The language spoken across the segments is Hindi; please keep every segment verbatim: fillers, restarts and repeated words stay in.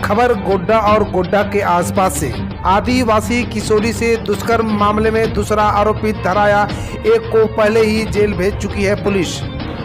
खबर गोड्डा और गोड्डा के आसपास से। आदिवासी किशोरी से दुष्कर्म मामले में दूसरा आरोपित धराया, एक को पहले ही जेल भेज चुकी है पुलिस।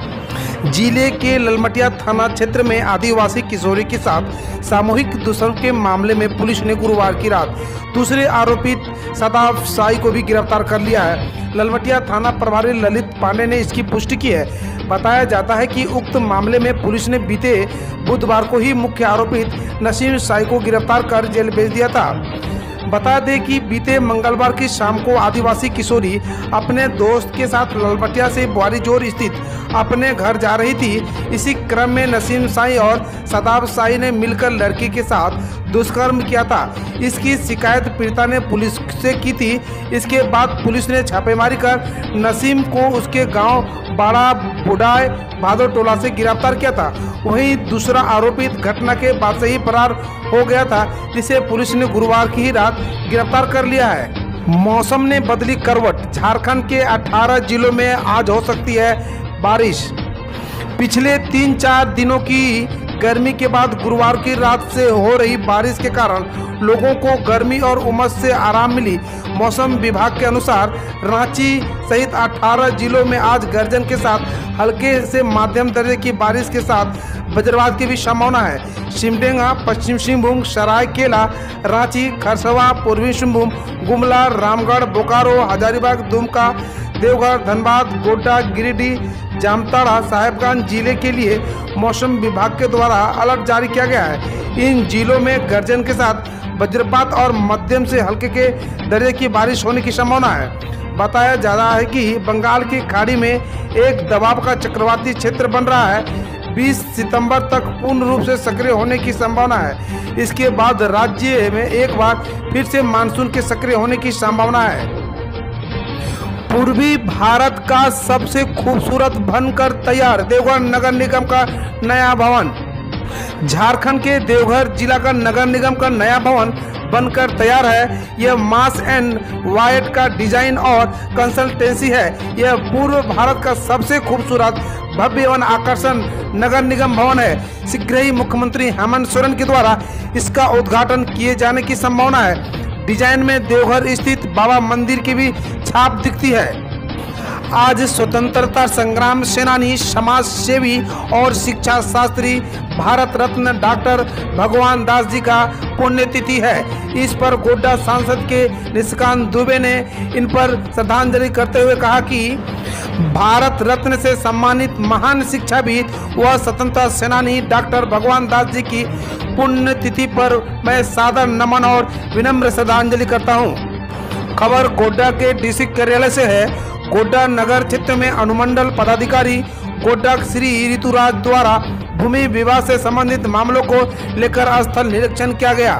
जिले के ललमटिया थाना क्षेत्र में आदिवासी किशोरी के साथ सामूहिक दुष्कर्म के मामले में पुलिस ने गुरुवार की रात दूसरे आरोपित सदाफ साई को भी गिरफ्तार कर लिया है। ललमटिया थाना प्रभारी ललित पांडे ने इसकी पुष्टि की है। बताया जाता है कि उक्त मामले में पुलिस ने बीते बुधवार को ही मुख्य आरोपित नसीम साई को गिरफ्तार कर जेल भेज दिया था। बता दें कि बीते मंगलवार की शाम को आदिवासी किशोरी अपने दोस्त के साथ ललमटिया से बुआरीजोर स्थित अपने घर जा रही थी। इसी क्रम में नसीम साई और सदाब साई ने मिलकर लड़की के साथ दुष्कर्म किया था। इसकी शिकायत पीड़िता ने पुलिस से की थी। इसके बाद पुलिस ने छापेमारी कर नसीम को उसके गांव बाड़ा बुडाय भादो टोला से गिरफ्तार किया था। वहीं दूसरा आरोपित घटना के बाद से ही फरार हो गया था, जिसे पुलिस ने गुरुवार की ही रात गिरफ्तार कर लिया है। मौसम ने बदली करवट, झारखंड के अठारह जिलों में आज हो सकती है बारिश। पिछले तीन चार दिनों की गर्मी के बाद गुरुवार की रात से हो रही बारिश के कारण लोगों को गर्मी और उमस से आराम मिली। मौसम विभाग के अनुसार रांची सहित अठारह जिलों में आज गर्जन के साथ हल्के से माध्यम दर्जे की बारिश के साथ वज्रपात की भी संभावना है। सिमडेगा, पश्चिम सिंहभूम, सरायकेला, रांची, खरसवा, पूर्वी सिंहभूम, गुमला, रामगढ़, बोकारो, हजारीबाग, दुमका, देवघर, धनबाद, गोड्डा, गिरिडीह, जामताड़ा, साहेबगंज जिले के लिए मौसम विभाग के द्वारा अलर्ट जारी किया गया है। इन जिलों में गर्जन के साथ वज्रपात और मध्यम से हल्के के दर्जे की बारिश होने की संभावना है। बताया जा रहा है कि बंगाल की खाड़ी में एक दबाव का चक्रवाती क्षेत्र बन रहा है। बीस सितंबर तक पूर्ण रूप से सक्रिय होने की संभावना है। इसके बाद राज्य में एक बार फिर से मानसून के सक्रिय होने की संभावना है। पूर्वी भारत का सबसे खूबसूरत बनकर तैयार, देवघर नगर निगम का नया भवन। झारखंड के देवघर जिला का नगर निगम का नया भवन बनकर तैयार है। यह मास एंड वाइट का डिजाइन और कंसल्टेंसी है। यह पूर्व भारत का सबसे खूबसूरत, भव्य एवं आकर्षण नगर निगम भवन है। शीघ्र ही मुख्यमंत्री हेमंत सोरेन के द्वारा इसका उद्घाटन किए जाने की संभावना है। डिजाइन में देवघर स्थित बाबा मंदिर की भी छाप दिखती है। आज स्वतंत्रता संग्राम सेनानी, समाज सेवी और शिक्षा शास्त्री भारत रत्न डॉक्टर भगवान दास जी का पुण्यतिथि है। इस पर गोड्डा सांसद के निशिकांत दुबे ने इन पर श्रद्धांजलि करते हुए कहा कि भारत रत्न से सम्मानित महान शिक्षाविद व स्वतंत्रता सेनानी डॉक्टर भगवान दास जी की पुण्यतिथि पर मैं सादर नमन और विनम्र श्रद्धांजलि करता हूँ। खबर गोड्डा के डीसी कार्यालय से है। गोड्डा नगर क्षेत्र में अनुमंडल पदाधिकारी गोड्डा श्री ऋतुराज द्वारा भूमि विवाद से संबंधित मामलों को लेकर स्थल निरीक्षण किया गया।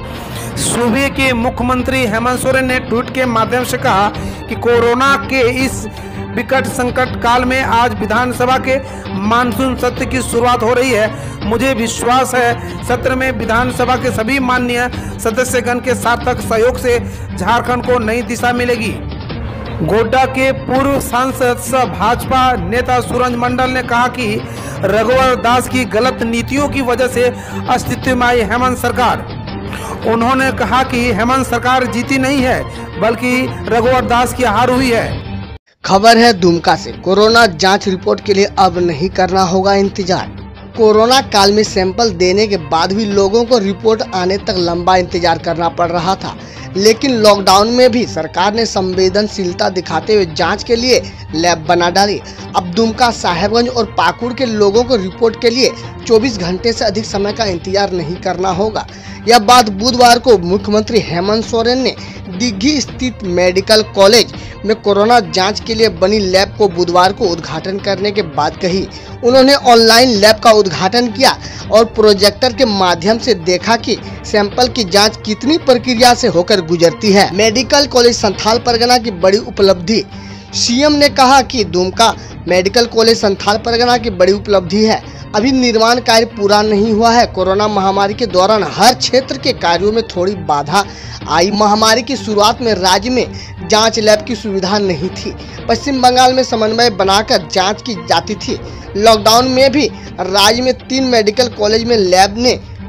सूबे के मुख्यमंत्री हेमंत सोरेन ने ट्वीट के माध्यम से कहा कि कोरोना के इस विकट संकट काल में आज विधानसभा के मानसून सत्र की शुरुआत हो रही है। मुझे विश्वास है सत्र में विधानसभा के सभी माननीय सदस्यगण के सार्थक सहयोग से झारखंड को नई दिशा मिलेगी। गोड्डा के पूर्व सांसद सह भाजपा नेता सूरज मंडल ने कहा कि रघुवर दास की गलत नीतियों की वजह से अस्तित्व में आई हेमंत सरकार। उन्होंने कहा कि हेमंत सरकार जीती नहीं है, बल्कि रघुवर दास की हार हुई है। खबर है दुमका से। कोरोना जांच रिपोर्ट के लिए अब नहीं करना होगा इंतजार। कोरोना काल में सैंपल देने के बाद भी लोगों को रिपोर्ट आने तक लंबा इंतजार करना पड़ रहा था, लेकिन लॉकडाउन में भी सरकार ने संवेदनशीलता दिखाते हुए जांच के लिए लैब बना डाली। अब दुमका, साहेबगंज और पाकुड़ के लोगों को रिपोर्ट के लिए चौबीस घंटे से अधिक समय का इंतजार नहीं करना होगा। यह बात बुधवार को मुख्यमंत्री हेमंत सोरेन ने दिग्घी स्थित मेडिकल कॉलेज में कोरोना जांच के लिए बनी लैब को बुधवार को उद्घाटन करने के बाद कही। उन्होंने ऑनलाइन लैब का उद्घाटन किया और प्रोजेक्टर के माध्यम से देखा कि सैंपल की जांच कितनी प्रक्रिया से होकर गुजरती है। मेडिकल कॉलेज संथाल परगना की बड़ी उपलब्धि। सीएम ने कहा कि दुमका मेडिकल कॉलेज संथाल परगना की बड़ी उपलब्धि है। अभी निर्माण कार्य पूरा नहीं हुआ है। कोरोना महामारी के दौरान हर क्षेत्र के कार्यों में थोड़ी बाधा आई। महामारी की शुरुआत में राज्य में जांच लैब की सुविधा नहीं थी। पश्चिम बंगाल में समन्वय बनाकर जांच की जाती थी। लॉकडाउन में भी राज्य में तीन मेडिकल कॉलेज में लैब ने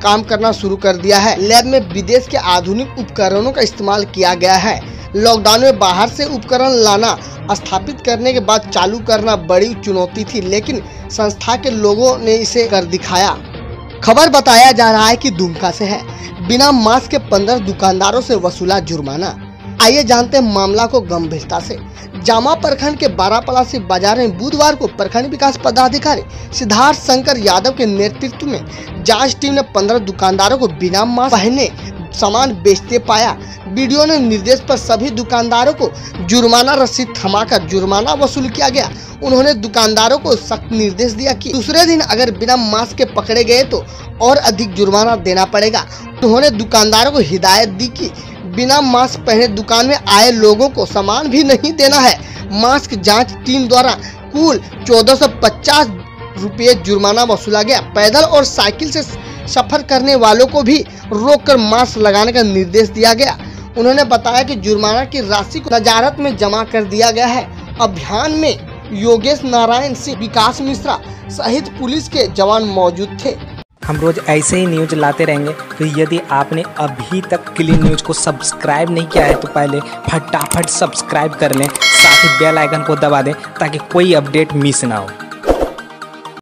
काम करना शुरू कर दिया है। लैब में विदेश के आधुनिक उपकरणों का इस्तेमाल किया गया है। लॉकडाउन में बाहर से उपकरण लाना, स्थापित करने के बाद चालू करना बड़ी चुनौती थी, लेकिन संस्था के लोगों ने इसे कर दिखाया। खबर बताया जा रहा है कि दुमका से है। बिना मास्क के पंद्रह दुकानदारों से वसूला जुर्माना। आइए जानते हैं मामला को गंभीरता से। जामा प्रखंड के बारापलासी बाजार में बुधवार को प्रखंड विकास पदाधिकारी सिद्धार्थ शंकर यादव के नेतृत्व में जांच टीम ने पंद्रह दुकानदारों को बिना मास्क पहने सामान बेचते पाया। वीडियो ने निर्देश पर सभी दुकानदारों को जुर्माना रसीद थमाकर जुर्माना वसूल किया गया। उन्होंने दुकानदारों को सख्त निर्देश दिया कि दूसरे दिन अगर बिना मास्क के पकड़े गए तो और अधिक जुर्माना देना पड़ेगा। उन्होंने दुकानदारों को हिदायत दी कि बिना मास्क पहने दुकान में आए लोगों को सामान भी नहीं देना है। मास्क जांच टीम द्वारा कुल चौदह सौ पचास रुपये जुर्माना वसूला गया। पैदल और साइकिल से सफर करने वालों को भी रोककर मास्क लगाने का निर्देश दिया गया। उन्होंने बताया कि जुर्माना की राशि को नजारत में जमा कर दिया गया है। अभियान में योगेश नारायण सिंह, विकास मिश्रा सहित पुलिस के जवान मौजूद थे। हम रोज ऐसे ही न्यूज लाते रहेंगे, तो यदि आपने अभी तक क्लीन न्यूज को सब्सक्राइब नहीं किया है तो पहले फटाफट सब्सक्राइब कर लें, साथ ही बेल आइकन को दबा दें ताकि कोई अपडेट मिस ना हो।